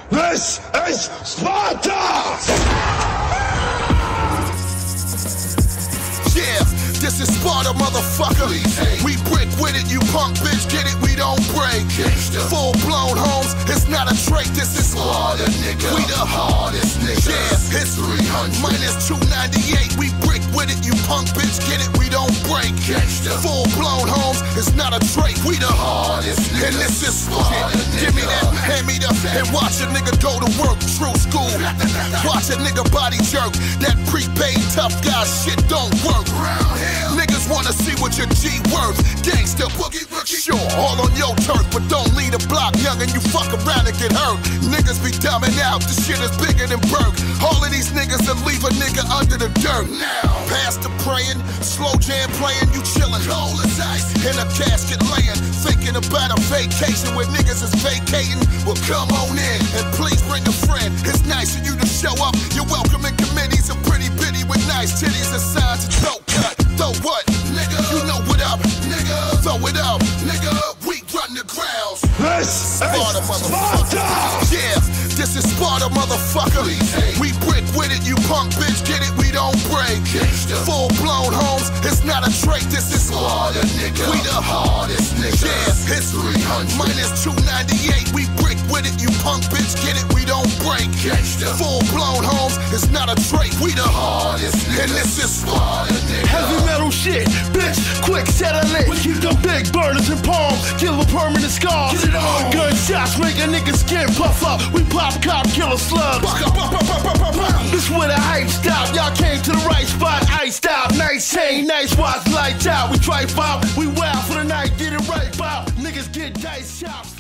This is Sparta! Yeah, this is Sparta, motherfucker. We brick with it, you punk bitch, get it, we don't break. Full-blown homes, it's not a trait, this is Sparta, nigga. We the hardest niggas. Yeah, it's 300 minus 298, we brick with it, you punk bitch, get it, we don't break. Full-blown homes, it's not a trait, we the hardest niggas. And this is Sparta, give me that, hand me the, and watch a nigga go to work, true school. Watch a nigga body jerk, that prepaid tough guy shit don't work. Niggas wanna see what your G worth. Gangsta boogie rookie. Sure, all on your turf, but don't lead a block young and you fuck around and get hurt. Niggas be dumbing out, this shit is bigger than Burke. All of these niggas will leave a nigga under the dirt. Now, past the praying, slow jam playing, you chillin'. Cold as ice, in a casket laying, thinking about a vacation where niggas is vacating. Well, come on in, and please bring a friend. It's nice of you to show up. You're welcome in committees, a pretty bitty with nice titties and signs of throat cut. Throw what, nigga? You know what up, nigga? Throw it up, nigga. We run the grounds. This Sparta, is motherfucker. Sparta! Yeah, this is Sparta, motherfucker. We brick with it, you punk bitch, get it, we don't break. Full-blown homes, it's not a trait, this is Sparta, nigga. We the hardest niggas. Yeah, it's 300 minus 298, we brick with it, you punk bitch, get it, we don't break. Full-blown homes, it's not a trait, we the hardest niggas. And this is Sparta, nigga. Heavy metal shit, bitch, quick settle it. We keep them big burners in palms, kill a permanent scars. Get it on. Gunshots make a nigga skin puff up. We pop cop killer slugs. This where the hype stop. Y'all came to the right spot. Iced out, nice chain, nice watch, lights out. We try pop, we wild for the night, get it right, pop. Niggas get dice chops.